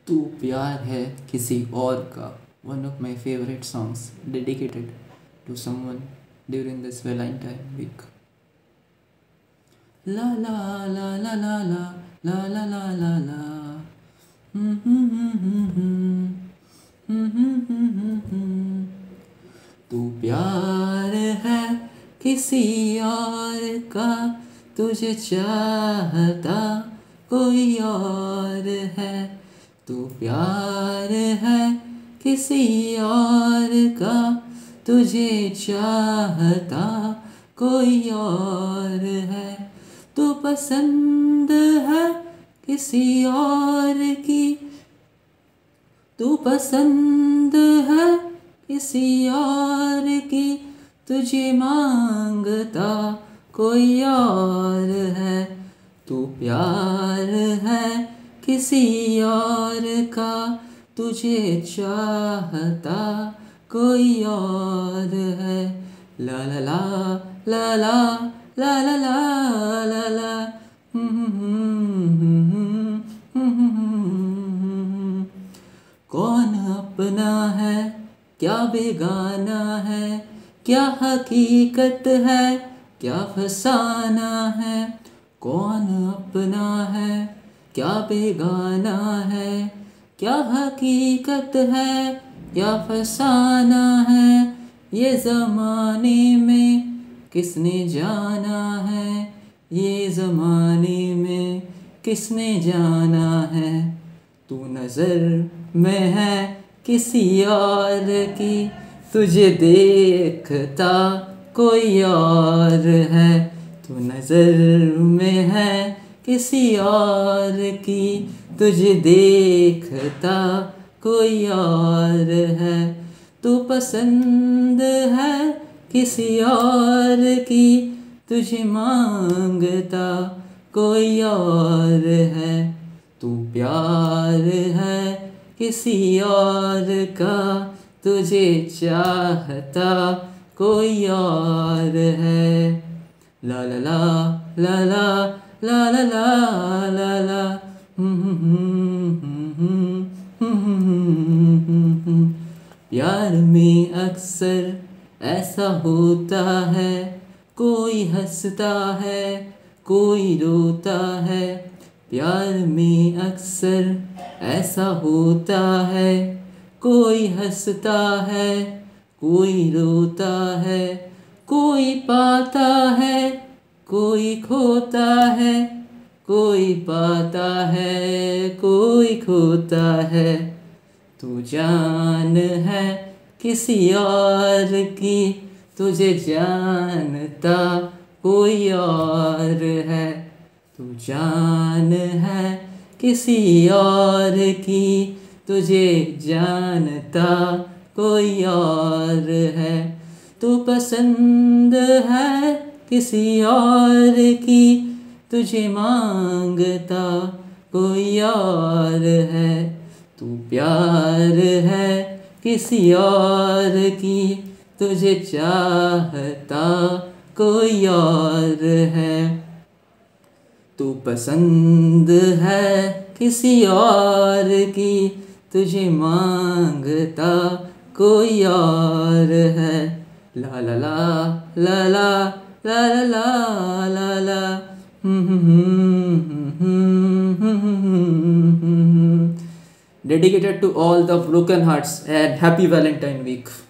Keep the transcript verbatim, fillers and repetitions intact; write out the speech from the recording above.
तू प्यार है किसी और का, one of my favorite songs dedicated to someone during this Valentine week. La la la la la la la la la la la. तू प्यार है किसी और का, तुझे चाहता कोई और है। तू प्यार है किसी और का, तुझे चाहता कोई और है। तू पसंद है किसी और की, तू पसंद है किसी और की, तुझे मांगता कोई और है। तू प्यार है किसी और का, तुझे चाहता कोई और है। ला ला ला ला ला ला ला ला ला ला। कौन अपना है क्या बेगाना है, क्या हकीकत है क्या फसाना है। कौन अपना है क्या बेगाना है, क्या हकीकत है क्या फसाना है। ये ज़माने में किसने जाना है, ये ज़माने में किसने जाना है। तू नज़र में है किसी और की, तुझे देखता कोई और है। तू नज़र में है किसी और की, तुझे देखता कोई और है। तू पसंद है किसी और की, तुझे मांगता कोई और है। तू प्यार है किसी और का, तुझे चाहता कोई और है। ला ला ला ला ला ला ला ला ला। प्यार में अक्सर ऐसा होता है, कोई हंसता है कोई रोता है। प्यार में अक्सर ऐसा होता है, कोई हंसता है कोई रोता है। कोई पाता है कोई खोता है, कोई पाता है कोई खोता है। तू जान है किसी और की, तुझे जानता कोई और है। तू जान है किसी और की, तुझे जानता कोई और है। तू पसंद है किसी और की, तुझे मांगता कोई और है। तू प्यार है किसी और की, तुझे चाहता कोई और है। तू पसंद है किसी और की, तुझे मांगता कोई और है। ला ला ला ला ला ला ला ला ला ला। Dedicated to all the broken hearts and happy Valentine week.